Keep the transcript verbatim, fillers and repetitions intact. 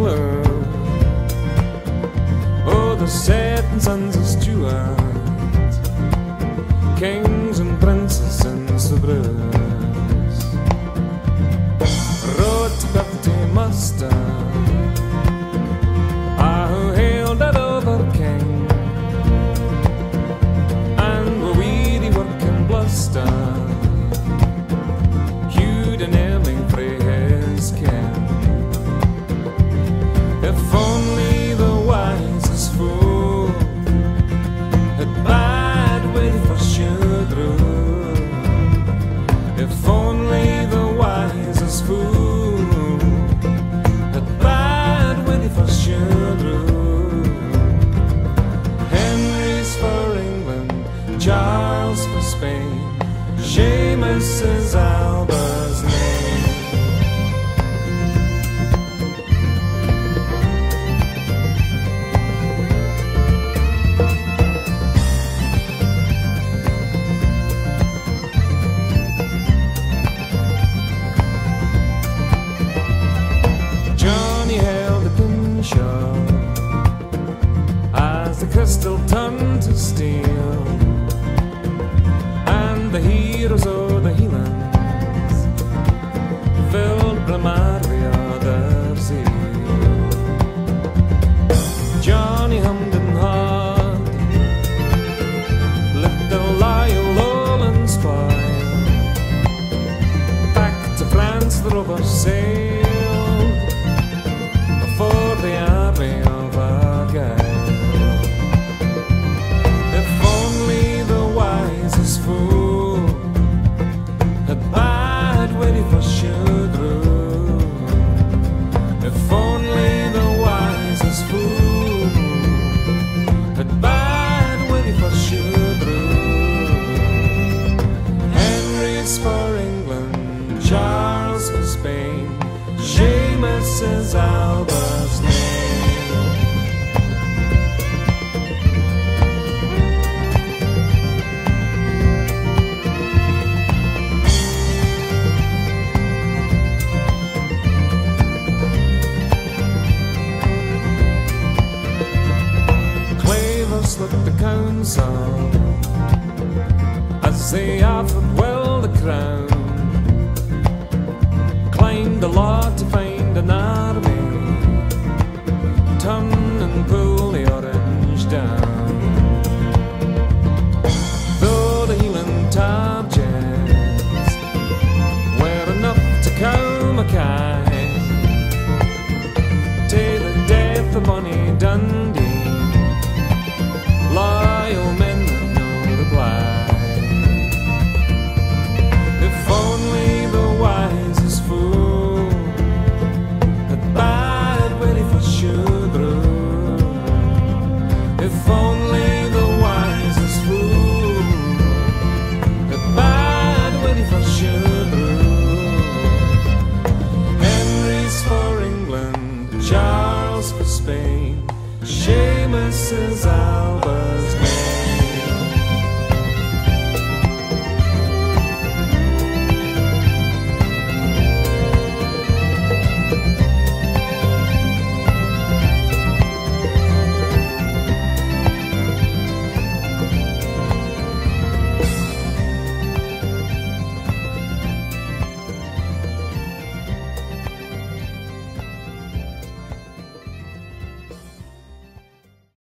world. Oh, the certain sons of Stuart, kings and princes and sovereigns, rode to Bertie Muster, ah, who hailed that other king, and were weedy working bluster, hewed and ailing frae his kin. If only the wisest fool had bad way for Shudru. If only the wisest fool had bad way for Shudru. Henry's for England, Charles for Spain, Seamus is Alba's name. As the crystal turned to steel, and the heroes of the Highlands filled Blamar with their zeal. Johnny hummed and hawed, let the Lyle Lowland spoil. Back to France the rovers sailed before the army of Argyle. If only the wisest fool had bad witty for Shudru. If only the wisest fool had bad witty for Shudru. Henry's for England, Charles for Spain, Seamus is Alba's name. Claver slipped the council as they offered well the crown. Climbed the law to find an army, turn and pull the orange down. Though the Hieland targets were enough to cow Mackay, to the death of Bonnie Dundee, loyal men that know the blight. If only the wisest fool had bad witty for Shudru. If only the wisest fool had bad witty for Shudru. Henry's for England, Charles for Spain, Seamus is Alba.